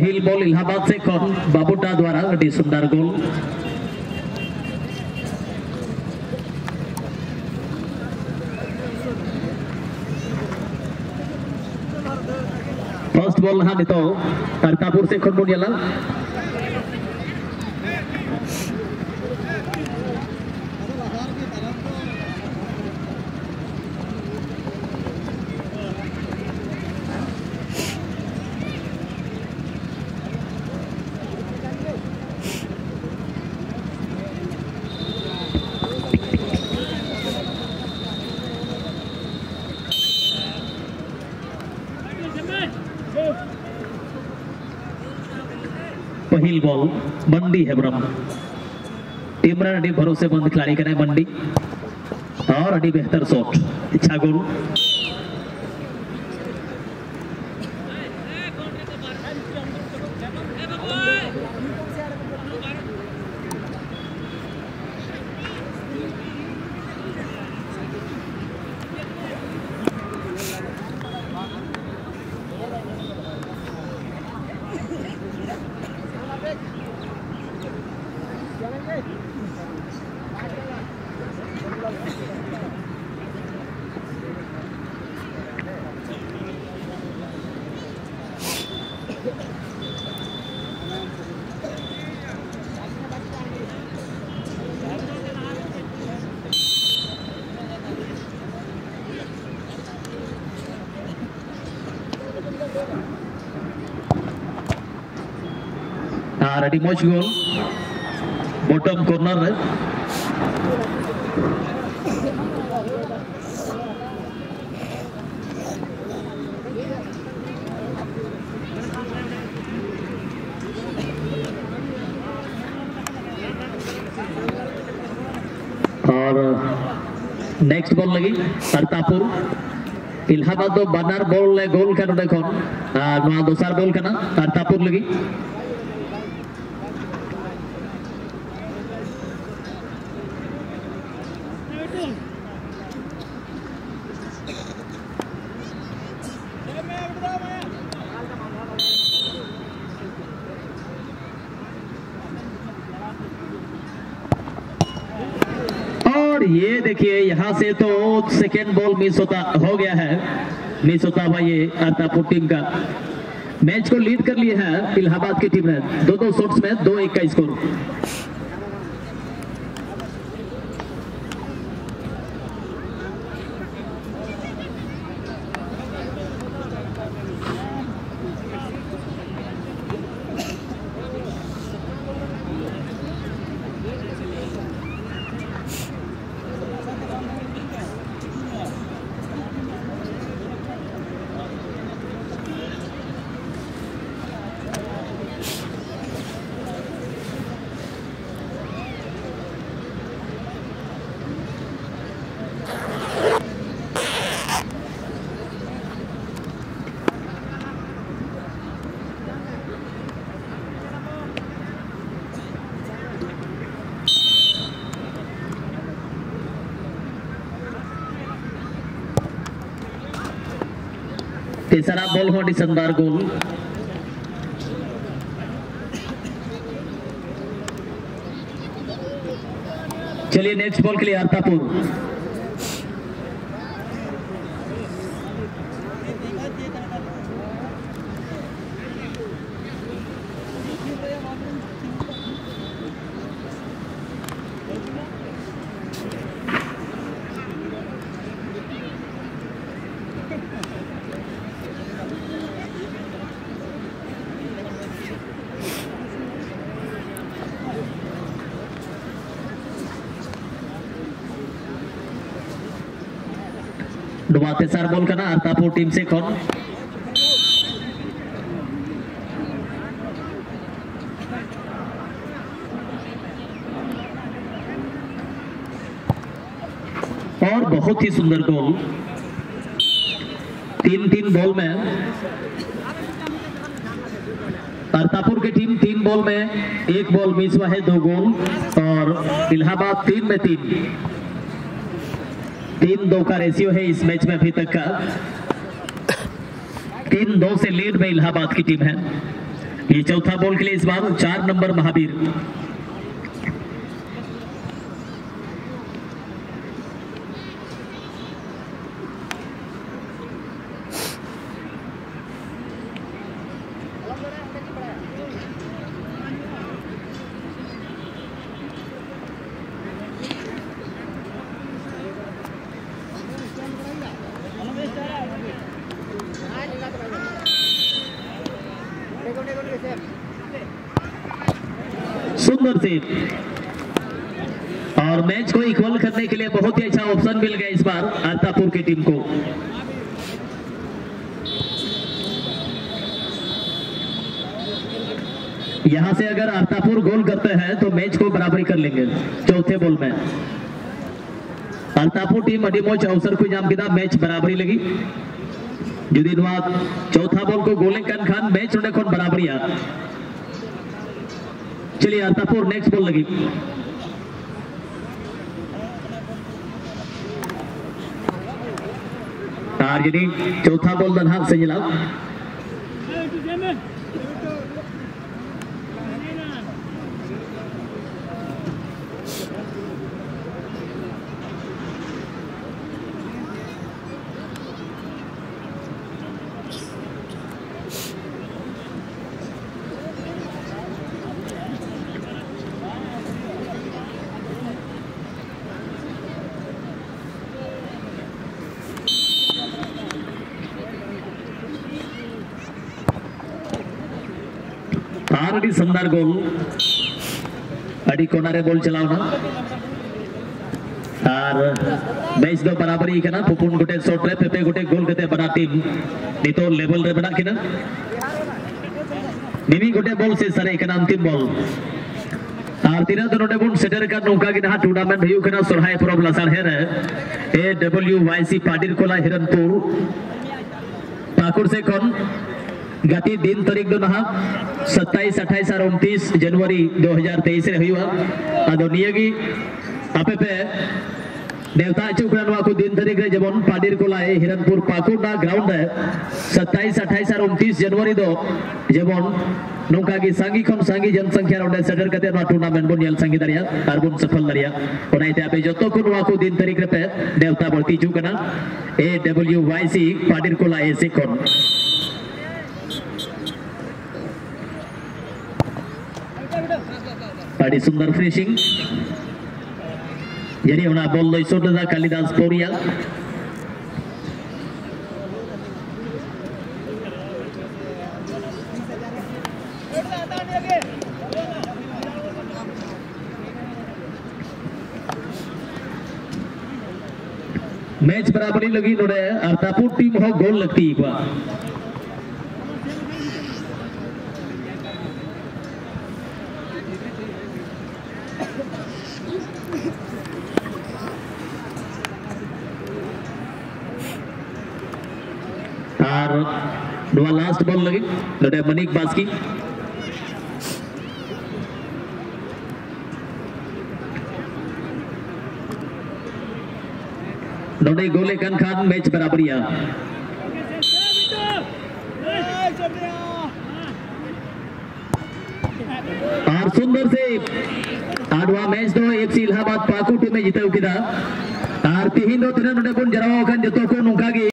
पहिल बॉल इलाहाबाद से कौन बाबूटा द्वारा अति सुंदर गोल। फर्स्ट बॉल हाँ नितो करतापुर से खन मुनियाला पहिल बॉल मंडी है ब्रह्म टीम अड़ी भरोसेमंद खिलाड़ी कने मंडी और अड़ी बेहतर शॉट अच्छा गोल। रेडी मच गोल बॉटम कॉर्नर है। और नेक्स्ट बॉल लगी करतापुर इलाहाबाद दो बनार बॉल गोल का देखो दोसर बॉल का करतापुर लगी ये देखिए यहाँ से तो सेकेंड बॉल मिस होता हो गया है मिस होता हुआ ये करतापुर टीम का मैच को लीड कर लिया है इलाहाबाद की टीम ने दो शॉट्स में 2-1 का स्कोर। तीसरा बॉल हो शानदार गोल। चलिए नेक्स्ट बॉल के लिए करतापुर डुबाते सर बॉल करना करतापुर टीम से कौन और बहुत ही सुंदर गोल। 3-3 बॉल में करतापुर की टीम 3 बॉल में 1 बॉल मिस हुआ है 2 गोल और इलाहाबाद 3 में 3-2 का रेशियो है इस मैच में अभी तक का। 3-2 से लीड में इलाहाबाद की टीम है। ये चौथा बॉल के लिए इस बार 4 नंबर महावीर। सुंदर से और मैच को इक्वल करने के लिए बहुत ही अच्छा ऑप्शन मिल गया इस बार आरतापुर की टीम को। यहां से अगर आरतापुर गोल करते हैं तो मैच को बराबरी कर लेंगे। चौथे बॉल में आरतापुर टीम अड़ी मोच अवसर को जाम किया, मैच बराबरी लगी जुदी चौथा बॉल को गोले खान मैच बराबरी। चलिए आरतापुर नेक्स्ट बॉल लगी। चौथा बॉल दन हाथ से जिला आरडी संदार गोल अड़ी कोनारे गोल चलावना और मैच दो बराबरी करना। पुपुन गोटे शॉट रे पेपे गोटे गोल कते बना टीम नितो लेवल रे बना किना निमी गोटे बॉल से सरे कना अंतिम बॉल और तीना तो नोटे बुन सेटर का नौका की ना टूर्नामेंट हुई कना सोरहाय प्रॉब्लम सर है AWYC पाटिर कोला हिरनपुर पाकुड़ से कौन गति दिन तारीख दो नहा 27, 28 और 29 जनवरी 2023 रे हुआ अदो नियगी आपे पे देवता चुकरानवा को दिन तारीख रे जबन पाडिर कोलाए हिरनपुर पाकुड़ ना ग्राउंड है 27, 28 और 29 जनवरी दो जबन नौका की सांगी खन सांगी जनसंख्या रोडे सेटर कते ना टूर्नामेंट बन यल संगी दरिया और बन सफल दरिया ओनाइते आपे जतो को नवा को दिन तारीख रे पे देवता बढ़ती चुकना AWYC पाडिर कोलाए से कोन बड़ी सुंदर फिनिशिंग जरी होना बॉल दो सोटा कालिदास पौरिया मैच बराबरी लगी नोड़े आरतापुर टीम हो गोल लगती एक बार और लास्ट बॉल लगी नोटे मनिक बास्की नोटे गोले खान मैच बराबरी और सुंदर से आडवा मैच दो FC इलाहाबाद पाकुड़ टीम में जीते और तिहिन दो तीन नोटे बन जरावा जतो को नौका